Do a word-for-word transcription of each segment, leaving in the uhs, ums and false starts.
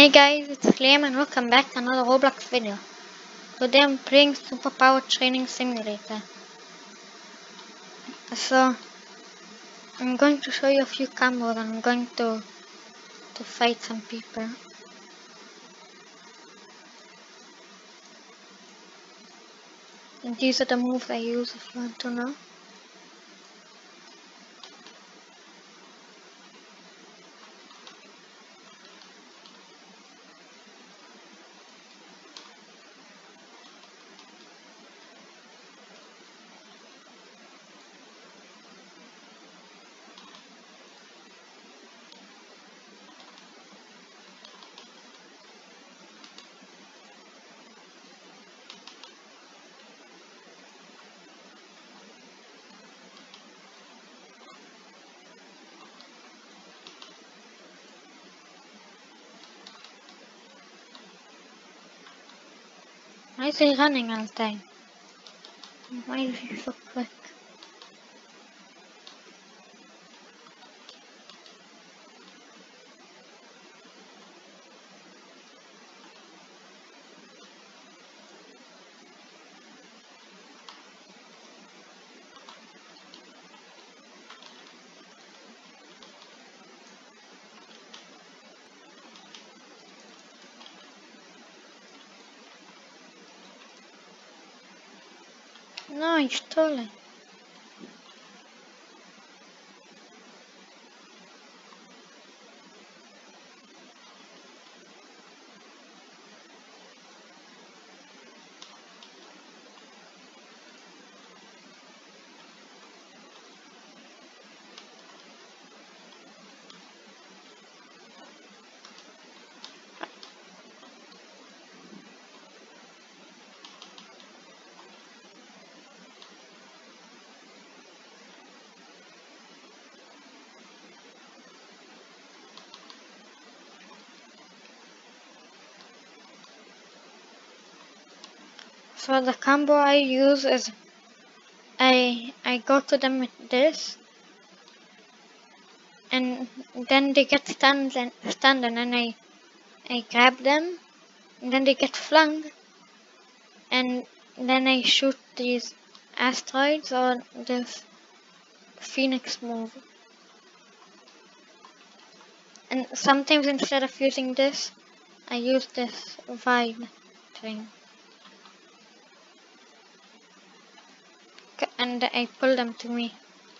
Hey guys, it's Liam and welcome back to another Roblox video. Today I'm playing Superpower Training Simulator. So, I'm going to show you a few combos and I'm going to, to fight some people. And these are the moves I use if you want to know. Why is he running all the time? Why is he so quick? No, he stole it. So the combo I use is I I go to them with this, and then they get stunned and stunned, and then I I grab them, and then they get flung, and then I shoot these asteroids or this Pheonix move. And sometimes instead of using this, I use this vibe thing. And I pull them to me.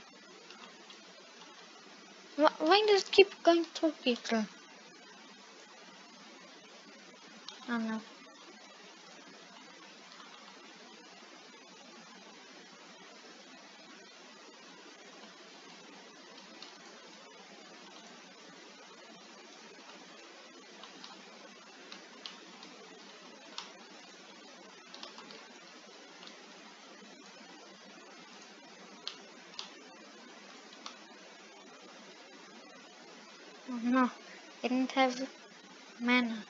Why does it keep going through people? Oh no. Oh no, I didn't have mana.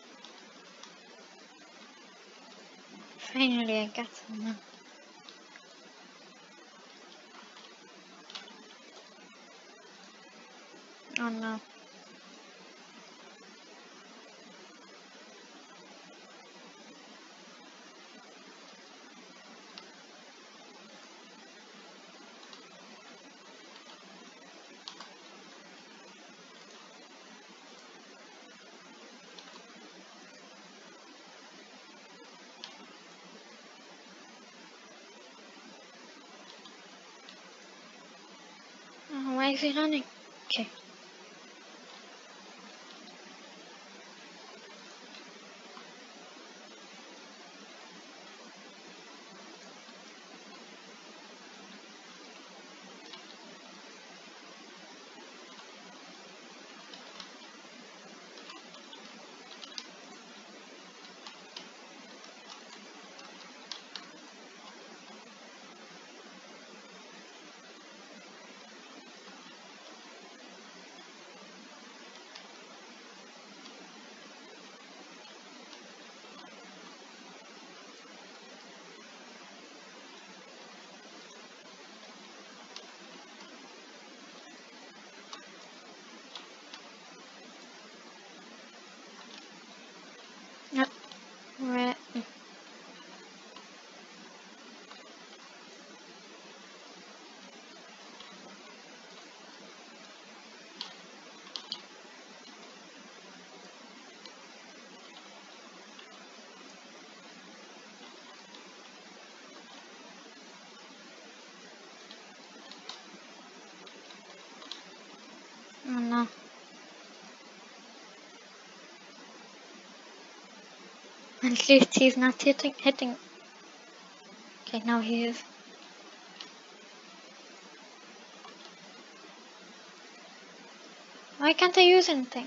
Finally I got some. Oh no. Oh, why is he running? Okay. No. Where? Oh no. At least he's not hitting hitting. Okay, now he is. Why can't I use anything?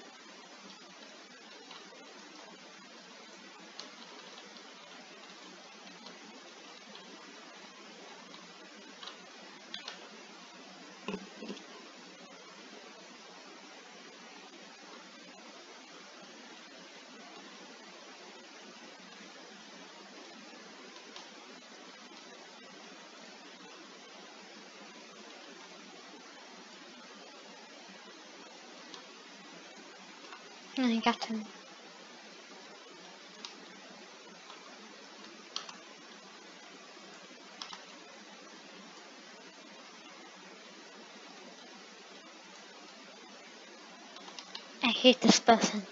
I got him. I hate this person.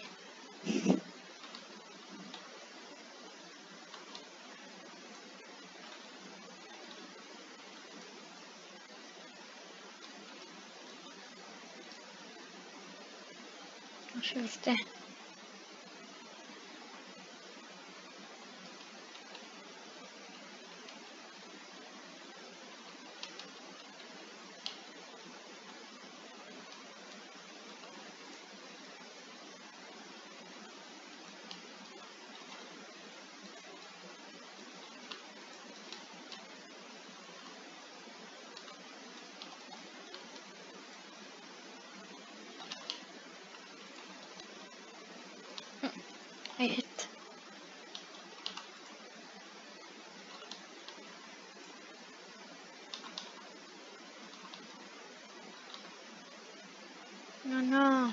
Oh, she was there. I hit. No, no.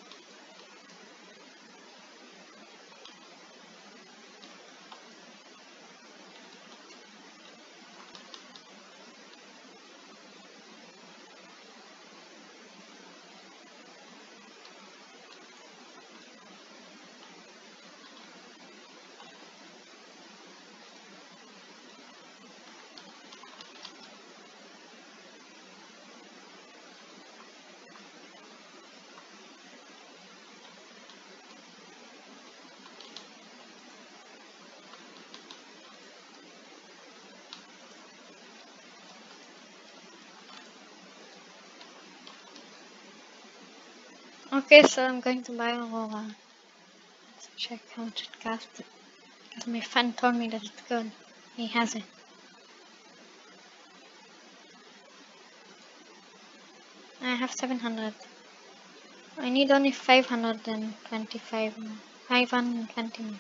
Okay, so I'm going to buy a roller. Let's check how much it costs. Because my friend told me that it's good. He has it. I have seven hundred. I need only five hundred twenty-five more. five hundred twenty more.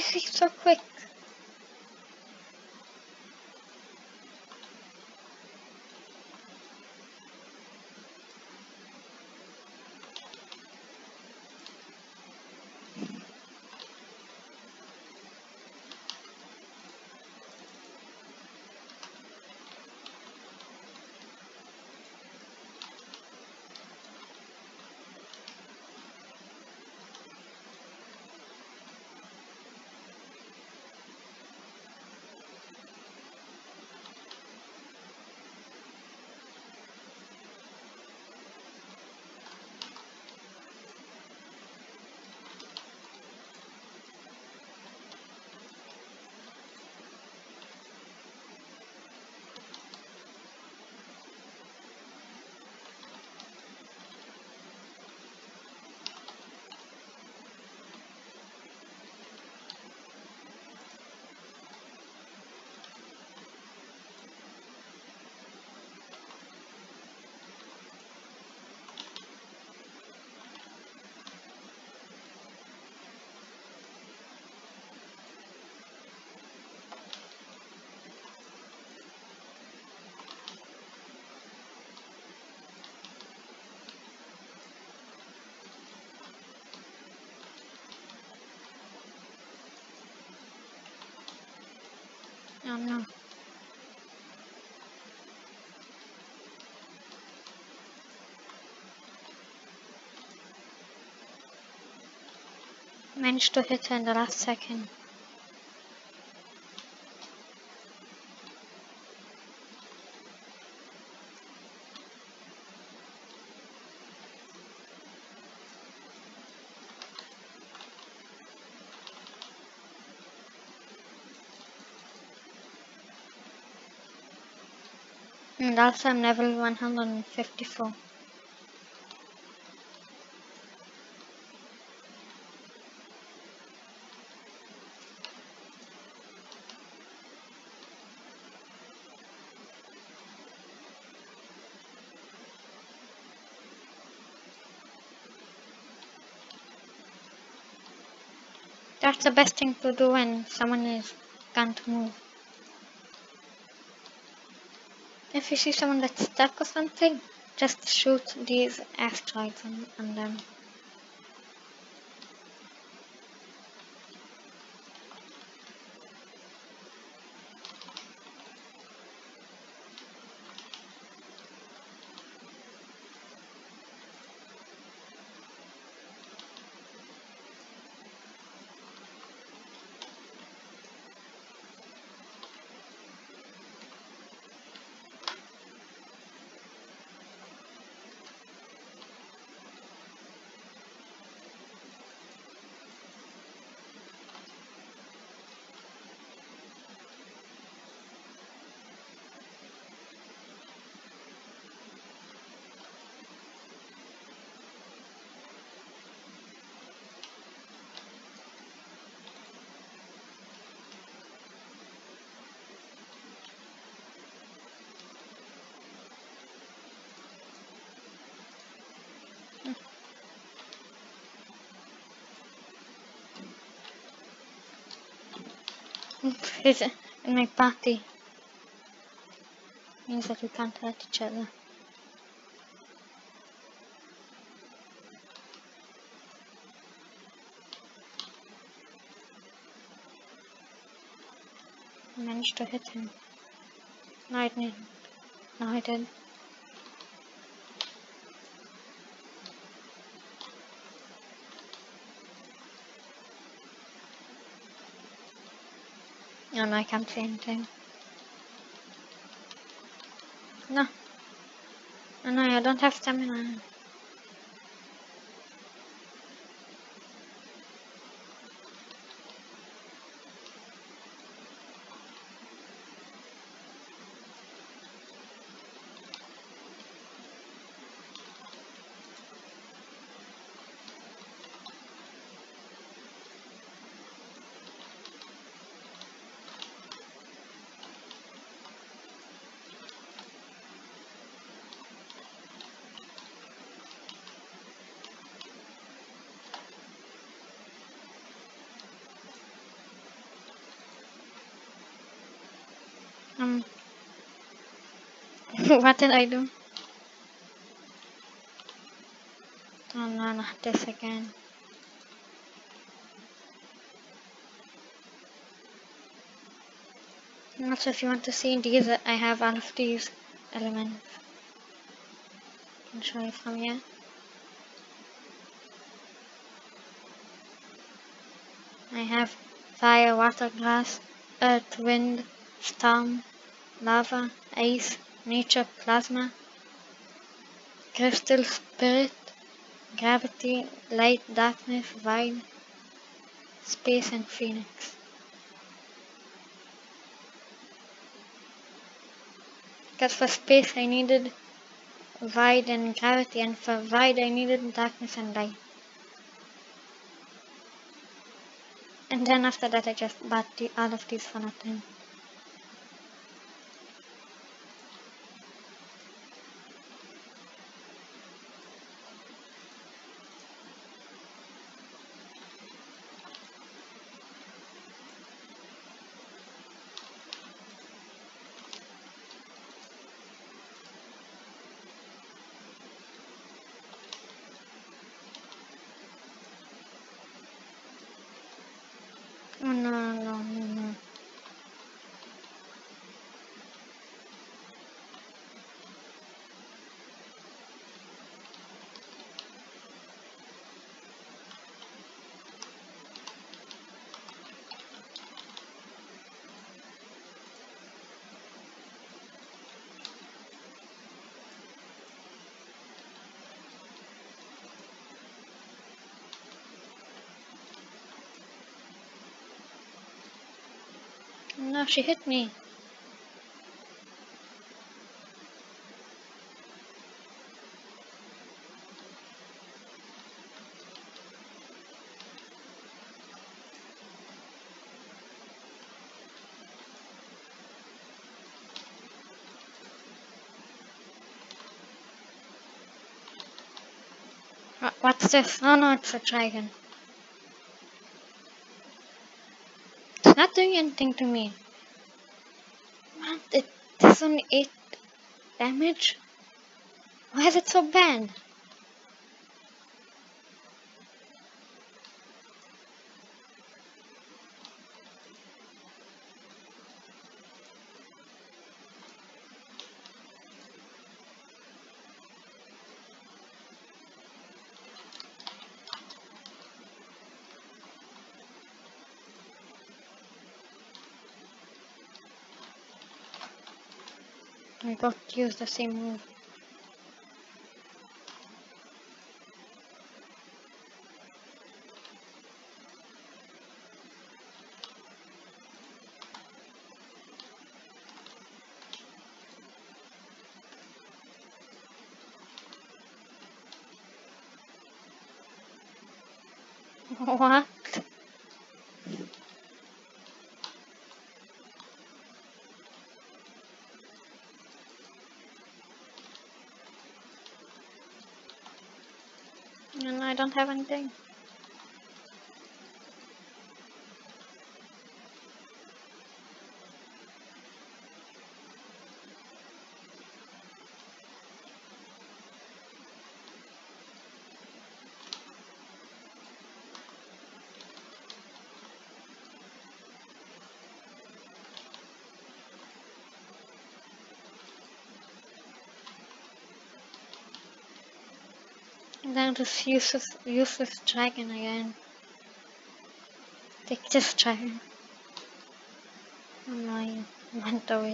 is he so quick? Oh no. Managed to hit her in the last second. And also I'm level one hundred fifty-four. That's the best thing to do when someone is can't move. If you see someone that's stuck or something, just shoot these asteroids on, on them. He's in my party. Means that we can't hurt each other. I managed to hit him. No, I didn't. No, I did. Oh no, I can't say anything. No. No, no, I don't have stamina. Um, what did I do? Oh no, not this again. Also, if you want to see these, I have all of these elements. I can show you from here. I have fire, water, grass, earth, wind, storm, lava, ice, nature, plasma, crystal, spirit, gravity, light, darkness, void, space, and Pheonix. Because for space I needed void and gravity, and for void I needed darkness and light. And then after that I just bought the, all of these for nothing. Oh no, no, no, no. No, she hit me. Wha- What's this? Oh no, it's a dragon. It's not doing anything to me. What? It does only eight damage? Why is it so bad? We both use the same move. What? And I don't have anything. And then this useless, useless dragon again. Take this dragon. Oh no, you went away.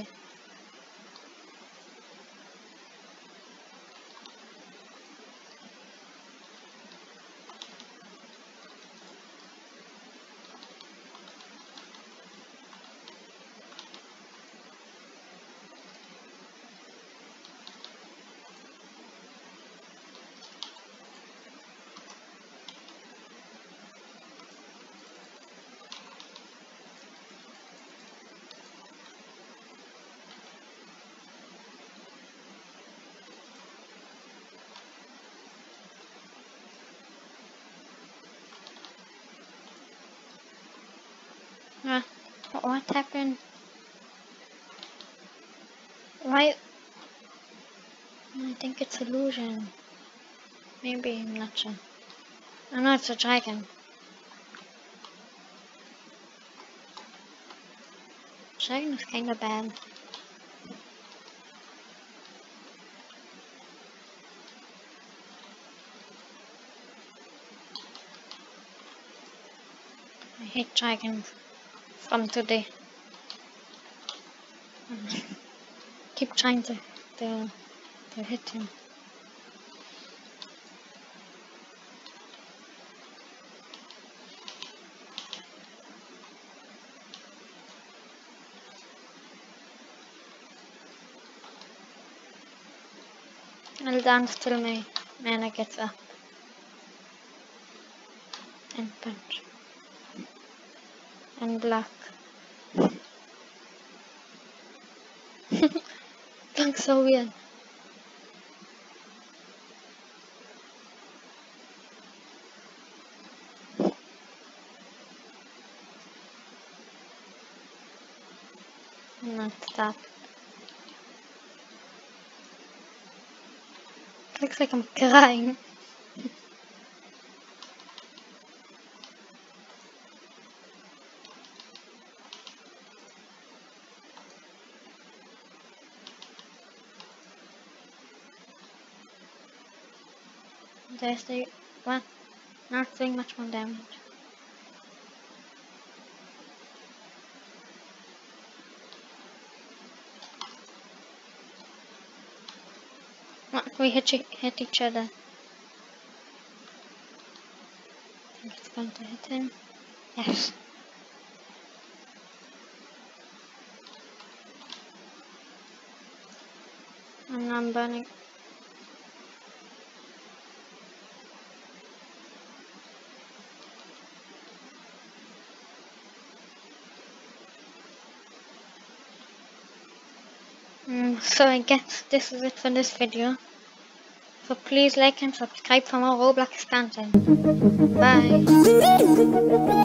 Ah, what happened? Why? I think it's illusion. Maybe, I'm not sure. I know it's a dragon. Dragon is kinda bad. I hate dragons from today. Keep trying to, to, to hit him. I'll dance till my mana gets up. And punch. And block. Looks so weird. Not stop. Looks like I'm crying. There's the one. Not doing much more damage. What? We hit, hit each other. I think it's going to hit him. Yes. And I'm burning. Mm, so I guess this is it for this video. So please like and subscribe for more Roblox content. Bye.